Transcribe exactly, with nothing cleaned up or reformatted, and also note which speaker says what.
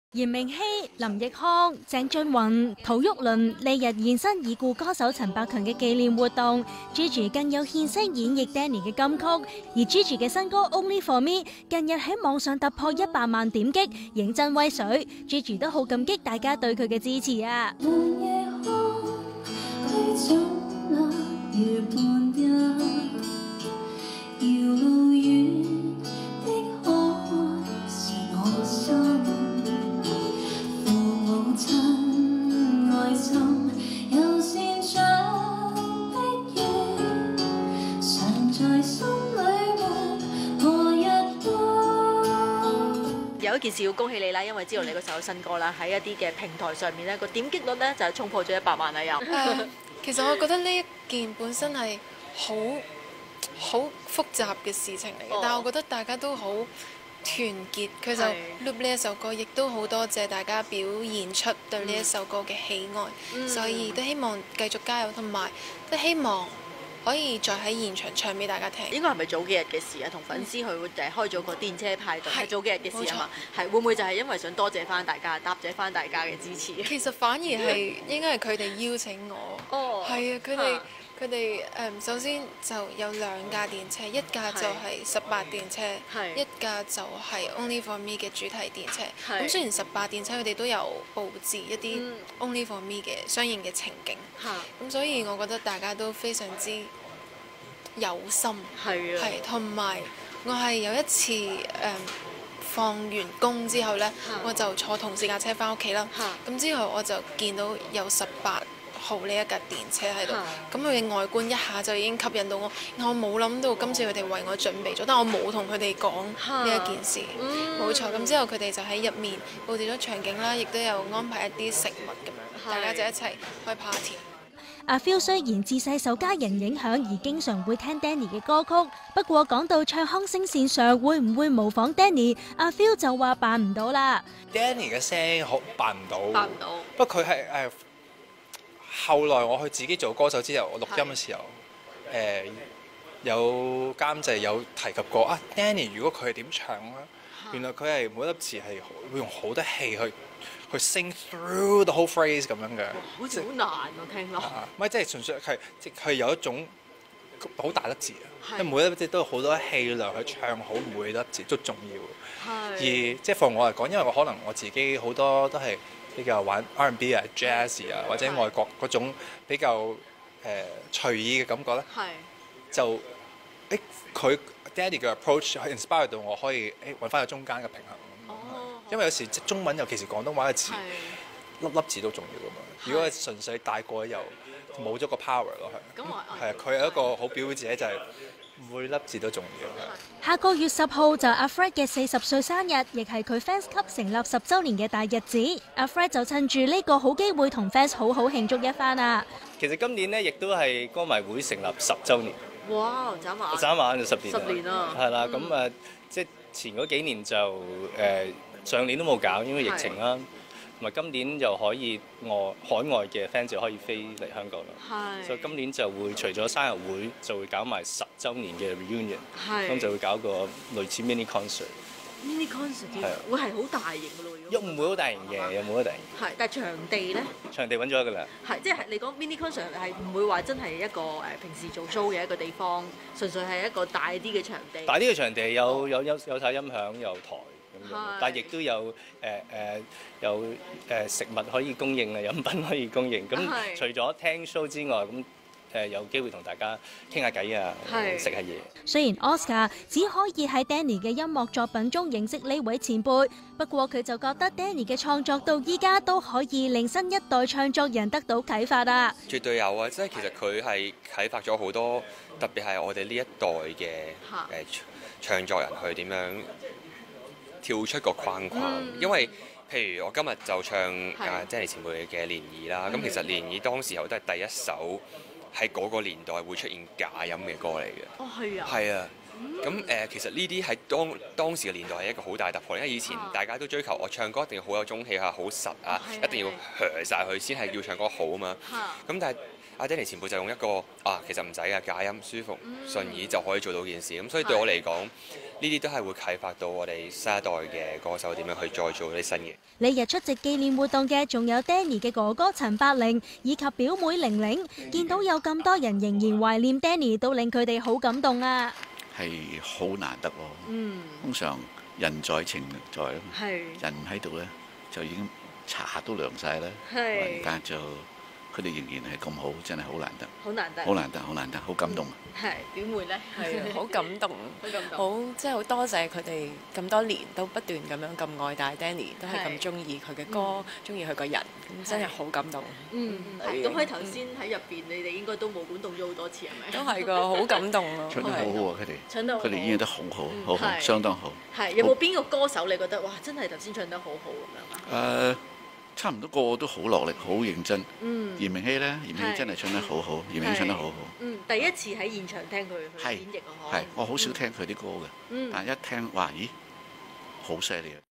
Speaker 1: 嚴明熙、林奕匡、鄭俊弘、陶旭倫呢日現身已故歌手陳百強嘅紀念活動 ，Gigi 更有獻聲演繹 Danny 嘅金曲，而 Gigi 嘅新歌 Only For Me 近日喺網上突破一百萬點擊，認真威水 ，Gigi 都好感激大家對佢嘅支持啊！
Speaker 2: 有一件事要恭喜你啦，因為知道你嗰首新歌啦，喺一啲嘅平台上面咧，個點擊率咧就係衝破咗一百萬啦又。
Speaker 3: Uh, 其實我覺得呢一件本身係好好複雜嘅事情嚟嘅，oh. 但係我覺得大家都好團結，佢就 loop 呢一首歌，亦都好多謝大家表現出對呢一首歌嘅喜愛，嗯、所以都希望繼續加油，同埋都希望可以再喺現場唱俾大家聽。
Speaker 2: 應該係咪早幾日嘅事啊？同粉絲去誒開咗個電車派對，係、嗯、早幾日嘅事啊嘛？係會唔會就係因為想多謝翻大家，答謝翻大家嘅支持？
Speaker 3: 其實反而係應該係佢哋邀請我。哦，係啊，佢哋佢哋誒首先就有兩架電車，一架就係十八電車，一架就係 Only For Me 嘅主題電車。咁雖然十八電車佢哋都有佈置一啲 Only For Me 嘅相應嘅情景，咁、嗯、所以我覺得大家都非常之有心，係同埋我係有一次誒、嗯、放完工之後呢，我就坐同事架車翻屋企啦。咁之後我就見到有十八號呢一架電車喺度，咁佢嘅外觀一下就已經吸引到我。我冇諗到今次佢哋為我準備咗，但我冇同佢哋講呢一件事。冇錯，咁之後佢哋就喺入面佈置咗場景啦，亦都有安排一啲食物咁樣，大家就一齊開 party。
Speaker 1: 阿 Phil 雖然自細受家人影響而經常會聽 Danny 嘅歌曲，不過講到唱腔聲線上會唔會模仿 Danny， 阿 Phil 就話扮唔到啦。
Speaker 4: Danny 嘅聲好扮唔到，
Speaker 2: 扮唔到。
Speaker 4: 不過佢係誒後來我去自己做歌手之後，我錄音嘅時候，誒、呃、有監製有提及過啊 Danny 如果佢係點唱咧，原來佢係每一粒詞係會用好多氣去。去 sing through the whole phrase 咁樣嘅，
Speaker 2: 好似好難喎聽落。
Speaker 4: 唔係，即係純粹係即係有一種好大粒字啊，即係每一粒字都有好多氣量去唱好每一粒字都重要。而即係放我嚟講，因為我可能我自己好多都係比較玩 R and B 啊、Jazz 啊，或者外國嗰種比較誒、呃、隨意嘅感覺咧，就誒佢 Danny 嘅 approach 係 inspire 到我可以誒揾翻個中間嘅平衡。因為有時中文尤其是廣東話嘅詞，粒粒字都重要㗎嘛。如果係純粹帶過又冇咗個 power 落去。咁係啊，佢有一個好表姐就係每粒字都重要。
Speaker 1: 下個月十號就阿 Fred 嘅四十歲生日，亦係佢 Fans Club 成立十週年嘅大日子。阿 Fred 就趁住呢個好機會同 fans 好好慶祝一番啊！
Speaker 5: 其實今年呢，亦都係歌迷會成立十週年。
Speaker 2: 哇！眨眼，
Speaker 5: 眨眼就十年。
Speaker 2: 十年啊！
Speaker 5: 係啦，咁誒、嗯，即係前嗰幾年就誒。呃上年都冇搞，因為疫情啦，同埋今年就可以外海外嘅 fans 就可以飛嚟香港啦。所以今年就會除咗生日會，就會搞埋十週年嘅 reunion，咁就會搞個類似 mini concert。
Speaker 2: mini concert 啲會係好大型嘅咯，
Speaker 5: 又唔會好大型嘅，又冇好大型。
Speaker 2: 係，但係場地咧？場
Speaker 5: 地揾咗㗎啦。
Speaker 2: 係，即係你講 mini concert 係唔會話真係一個誒平時做 show 嘅一個地方，純粹係一個大啲嘅場地。
Speaker 5: 大啲嘅場地有有有有曬音響，有台。但係亦都有誒誒、呃、有誒、呃、食物可以供應啊，飲品可以供應。咁除咗聽 show 之外，咁誒、呃、有機會同大家傾下偈啊，食下嘢。
Speaker 1: 雖然 Oscar 只可以喺 Danny 嘅音樂作品中認識呢位前輩，不過佢就覺得 Danny 嘅創作到依家都可以令新一代唱作人得到啟發啊！
Speaker 6: 絕對有啊！即係其實佢係啟發咗好多，特別係我哋呢一代嘅誒、呃、唱作人去點樣跳出個框框，嗯、因為譬如我今日就唱啊 Danny 前輩嘅《漣漪》啦，咁、嗯、其實《漣漪》當時候都係第一首喺嗰個年代會出現假音嘅歌嚟嘅。哦，係啊。係啊。咁誒、呃，其實呢啲喺當當時嘅年代係一個好大突破，因為以前大家都追求我唱歌一定要好有中氣啊，好實啊，一定要嚇晒佢先係叫唱歌好啊嘛。咁但係阿 Danny 前輩就用一個啊，其實唔使嘅假音舒服順耳就可以做到件事。咁所以對我嚟講，呢啲都係會啟發到我哋新一代嘅歌手點樣去再做啲新嘢。
Speaker 1: 呢日出席紀念活動嘅仲有 Danny 嘅哥哥陳百靈以及表妹玲玲，見到有咁多人仍然懷念 Danny， 都令佢哋好感動啊！
Speaker 7: 係好難得喎。嗯，通常人在情在啊嘛，人喺度咧就已經茶都涼晒啦，但係就佢哋仍然係咁好，真係好難得，好難得，好難得，好難得，好感動。
Speaker 2: 係表妹咧，
Speaker 8: 係啊，好感動，好感動，好即係好多謝佢哋咁多年都不斷咁樣咁愛戴 Danny， 都係咁中意佢嘅歌，中意佢個人，咁真係好感動。
Speaker 2: 嗯，咁喺頭先喺入邊，你哋應該都冇管動咗好多次係咪？
Speaker 8: 都係㗎，好感動啊！
Speaker 7: 唱得好好啊，佢哋，
Speaker 2: 唱得好，
Speaker 7: 佢哋演繹得好好，好好，相當好。
Speaker 2: 係有冇邊個歌手你覺得哇，真係頭先唱得好好咁樣啊？
Speaker 7: 誒。差唔多個個都好落力，好認真。嗯，嚴明熙咧，嚴明熙真係唱得好好，嚴明熙唱得好好。
Speaker 2: 嗯，第一次喺現場聽佢演繹啊，
Speaker 7: 係，我好少聽佢啲歌嘅。嗯，但係一聽，哇，咦，好犀利啊！